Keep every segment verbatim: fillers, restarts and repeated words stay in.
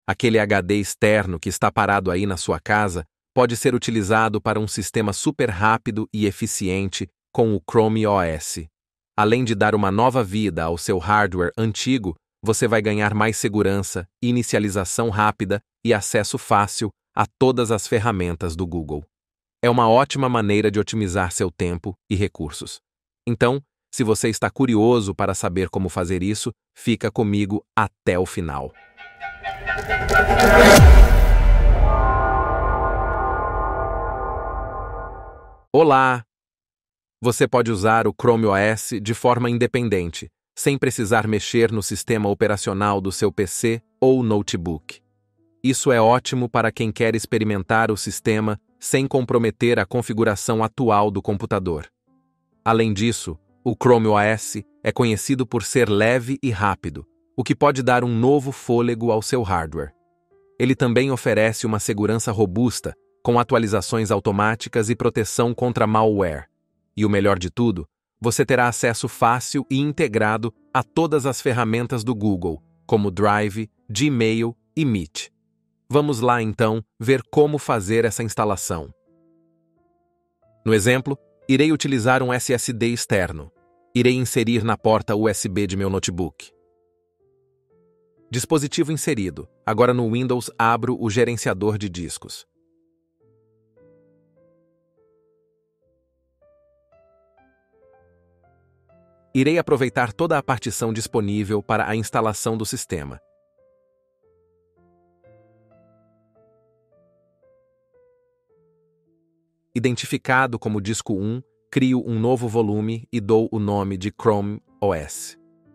Aquele H D externo que está parado aí na sua casa pode ser utilizado para um sistema super rápido e eficiente com o Chrome O S. Além de dar uma nova vida ao seu hardware antigo, você vai ganhar mais segurança, inicialização rápida e acesso fácil a todas as ferramentas do Google. É uma ótima maneira de otimizar seu tempo e recursos. Então, se você está curioso para saber como fazer isso, fica comigo até o final. Olá! Você pode usar o Chrome O S de forma independente, sem precisar mexer no sistema operacional do seu P C ou notebook. Isso é ótimo para quem quer experimentar o sistema sem comprometer a configuração atual do computador. Além disso, o Chrome O S é conhecido por ser leve e rápido, o que pode dar um novo fôlego ao seu hardware. Ele também oferece uma segurança robusta, com atualizações automáticas e proteção contra malware. E o melhor de tudo, você terá acesso fácil e integrado a todas as ferramentas do Google, como Drive, Gmail e Meet. Vamos lá, então, ver como fazer essa instalação. No exemplo, irei utilizar um S S D externo. Irei inserir na porta U S B de meu notebook. Dispositivo inserido. Agora no Windows abro o gerenciador de discos. Irei aproveitar toda a partição disponível para a instalação do sistema. Identificado como disco um, crio um novo volume e dou o nome de Chrome O S.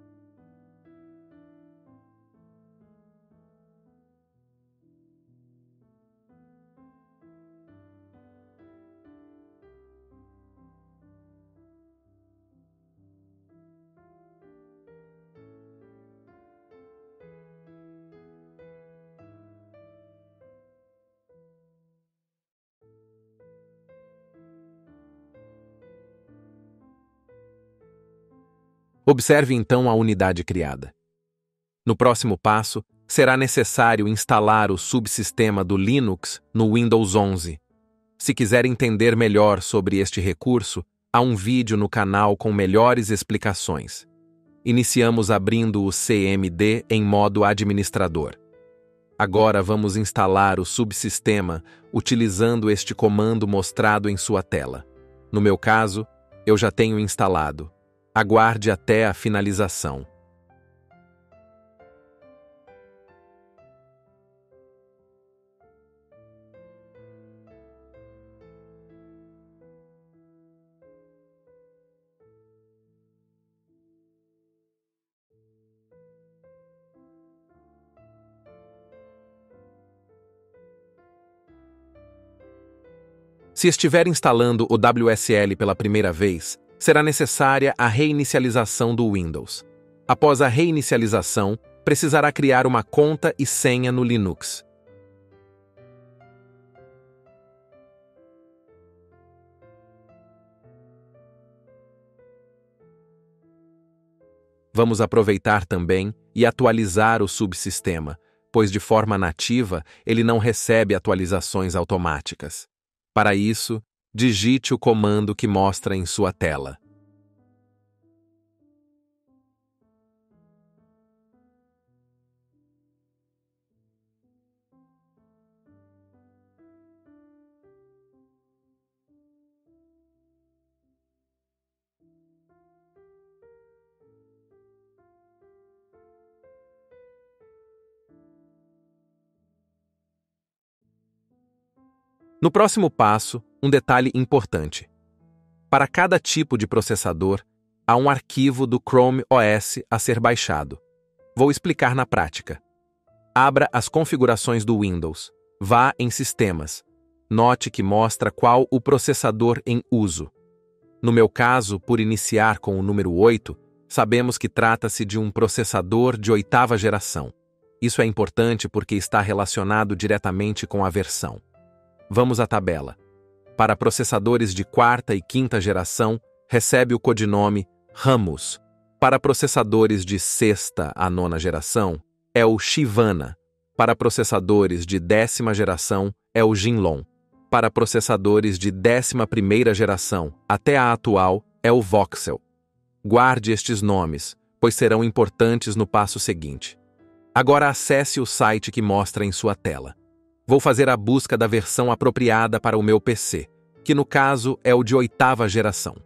Observe então a unidade criada. No próximo passo, será necessário instalar o subsistema do Linux no Windows onze. Se quiser entender melhor sobre este recurso, há um vídeo no canal com melhores explicações. Iniciamos abrindo o C M D em modo administrador. Agora vamos instalar o subsistema utilizando este comando mostrado em sua tela. No meu caso, eu já tenho instalado. Aguarde até a finalização. Se estiver instalando o W S L pela primeira vez, será necessária a reinicialização do Windows. Após a reinicialização, precisará criar uma conta e senha no Linux. Vamos aproveitar também e atualizar o subsistema, pois de forma nativa ele não recebe atualizações automáticas. Para isso, digite o comando que mostra em sua tela. No próximo passo, um detalhe importante. Para cada tipo de processador, há um arquivo do Chrome O S a ser baixado. Vou explicar na prática. Abra as configurações do Windows. Vá em Sistemas. Note que mostra qual o processador em uso. No meu caso, por iniciar com o número oito, sabemos que trata-se de um processador de oitava geração. Isso é importante porque está relacionado diretamente com a versão. Vamos à tabela. Para processadores de quarta e quinta geração, recebe o codinome Ramos. Para processadores de sexta a nona geração, é o Chivana. Para processadores de décima geração, é o Jinlong. Para processadores de décima primeira geração, até a atual, é o Voxel. Guarde estes nomes, pois serão importantes no passo seguinte. Agora acesse o site que mostra em sua tela. Vou fazer a busca da versão apropriada para o meu P C, que no caso é o de oitava geração.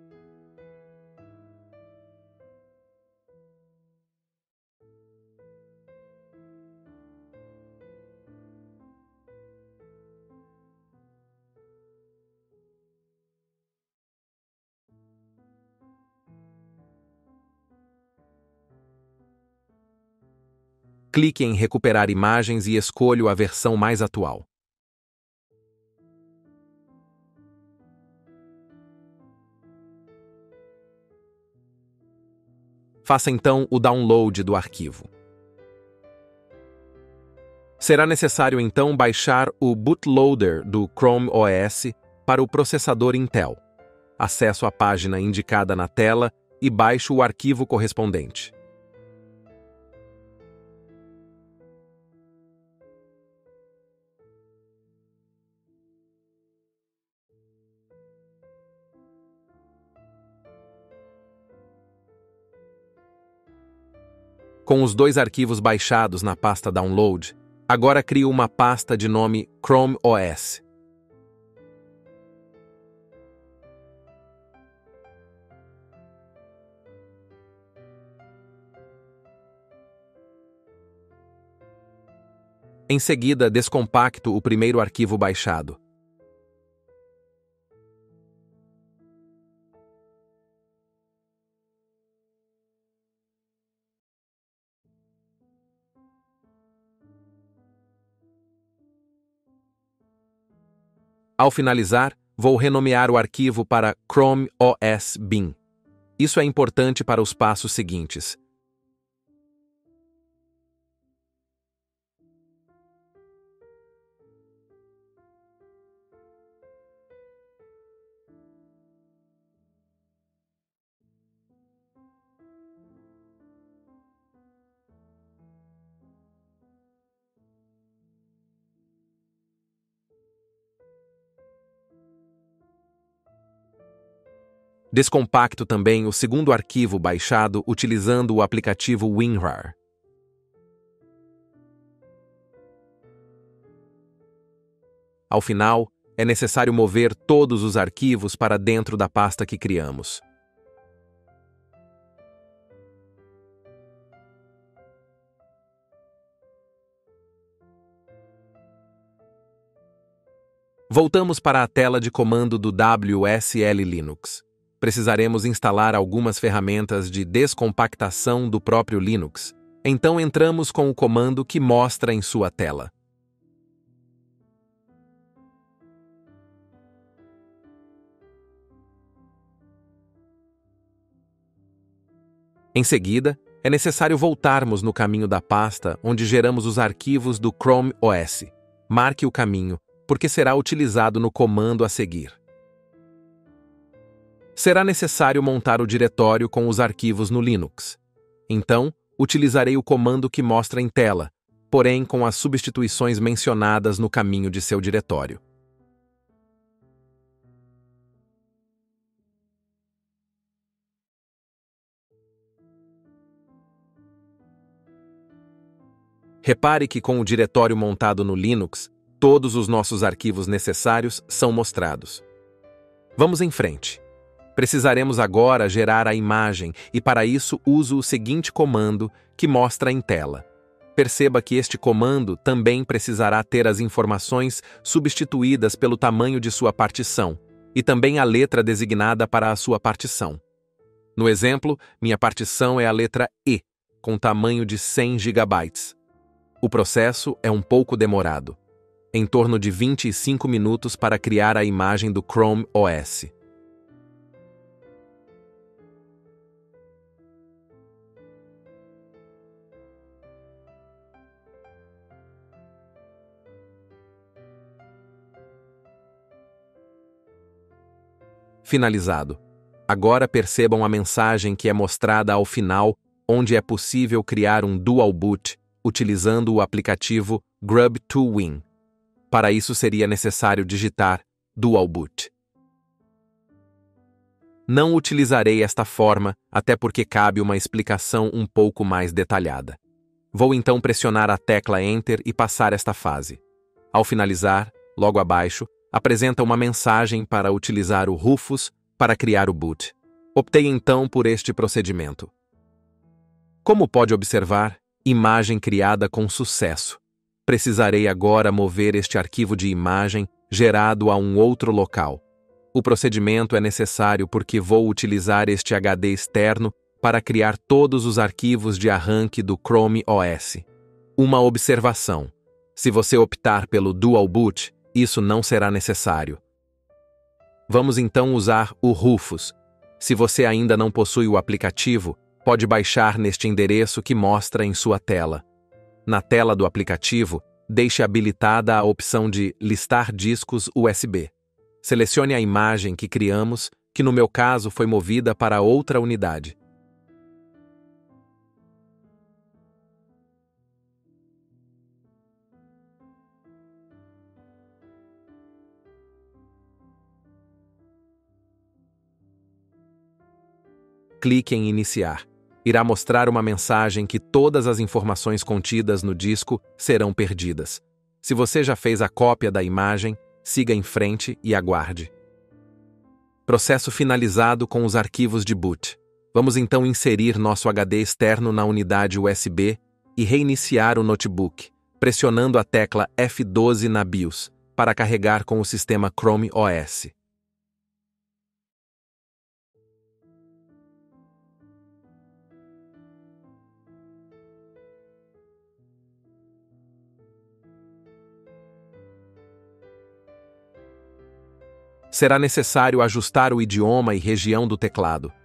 Clique em Recuperar imagens e escolha a versão mais atual. Faça então o download do arquivo. Será necessário então baixar o bootloader do Chrome O S para o processador Intel. Acesse a página indicada na tela e baixe o arquivo correspondente. Com os dois arquivos baixados na pasta Download, agora crie uma pasta de nome Chrome O S. Em seguida, descompacto o primeiro arquivo baixado. Ao finalizar, vou renomear o arquivo para Chrome O S Bin. Isso é importante para os passos seguintes. Descompacto também o segundo arquivo baixado utilizando o aplicativo WinRAR. Ao final, é necessário mover todos os arquivos para dentro da pasta que criamos. Voltamos para a tela de comando do W S L Linux. Precisaremos instalar algumas ferramentas de descompactação do próprio Linux. Então entramos com o comando que mostra em sua tela. Em seguida, é necessário voltarmos no caminho da pasta onde geramos os arquivos do Chrome O S. Marque o caminho, porque será utilizado no comando a seguir. Será necessário montar o diretório com os arquivos no Linux. Então, utilizarei o comando que mostra em tela, porém com as substituições mencionadas no caminho de seu diretório. Repare que com o diretório montado no Linux, todos os nossos arquivos necessários são mostrados. Vamos em frente. Precisaremos agora gerar a imagem e para isso uso o seguinte comando que mostra em tela. Perceba que este comando também precisará ter as informações substituídas pelo tamanho de sua partição e também a letra designada para a sua partição. No exemplo, minha partição é a letra E, com tamanho de cem gigabytes. O processo é um pouco demorado, em torno de vinte e cinco minutos para criar a imagem do Chrome O S. Finalizado. Agora percebam a mensagem que é mostrada ao final, onde é possível criar um dual boot, utilizando o aplicativo Grub to Win. Para isso seria necessário digitar Dual Boot. Não utilizarei esta forma, até porque cabe uma explicação um pouco mais detalhada. Vou então pressionar a tecla Enter e passar esta fase. Ao finalizar, logo abaixo, apresenta uma mensagem para utilizar o Rufus para criar o boot. Optei então por este procedimento. Como pode observar, imagem criada com sucesso. Precisarei agora mover este arquivo de imagem gerado a um outro local. O procedimento é necessário porque vou utilizar este H D externo para criar todos os arquivos de arranque do Chrome O S. Uma observação: se você optar pelo Dual Boot, isso não será necessário. Vamos então usar o Rufus. Se você ainda não possui o aplicativo, pode baixar neste endereço que mostra em sua tela. Na tela do aplicativo, deixe habilitada a opção de listar discos U S B. Selecione a imagem que criamos, que no meu caso foi movida para outra unidade. Clique em Iniciar. Irá mostrar uma mensagem que todas as informações contidas no disco serão perdidas. Se você já fez a cópia da imagem, siga em frente e aguarde. Processo finalizado com os arquivos de boot. Vamos então inserir nosso H D externo na unidade U S B e reiniciar o notebook, pressionando a tecla F doze na BIOS, para carregar com o sistema Chrome O S. Será necessário ajustar o idioma e região do teclado.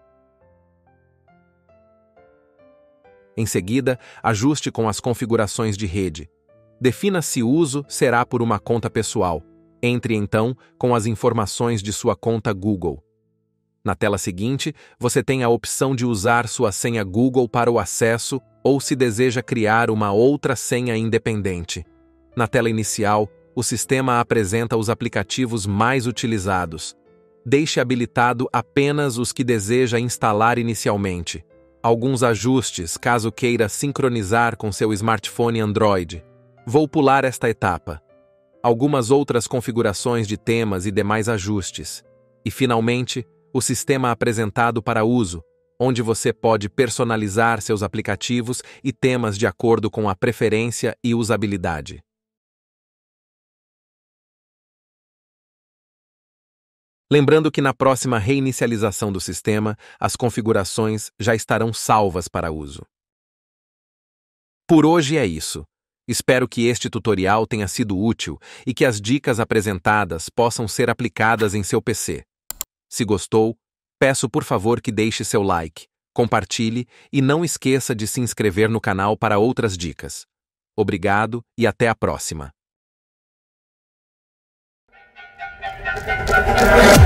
Em seguida, ajuste com as configurações de rede. Defina se o uso será por uma conta pessoal. Entre então com as informações de sua conta Google. Na tela seguinte, você tem a opção de usar sua senha Google para o acesso ou se deseja criar uma outra senha independente. Na tela inicial, o sistema apresenta os aplicativos mais utilizados. Deixe habilitado apenas os que deseja instalar inicialmente. Alguns ajustes, caso queira sincronizar com seu smartphone Android. Vou pular esta etapa. Algumas outras configurações de temas e demais ajustes. E, finalmente, o sistema apresentado para uso, onde você pode personalizar seus aplicativos e temas de acordo com a preferência e usabilidade. Lembrando que na próxima reinicialização do sistema, as configurações já estarão salvas para uso. Por hoje é isso. Espero que este tutorial tenha sido útil e que as dicas apresentadas possam ser aplicadas em seu P C. Se gostou, peço por favor que deixe seu like, compartilhe e não esqueça de se inscrever no canal para outras dicas. Obrigado e até a próxima.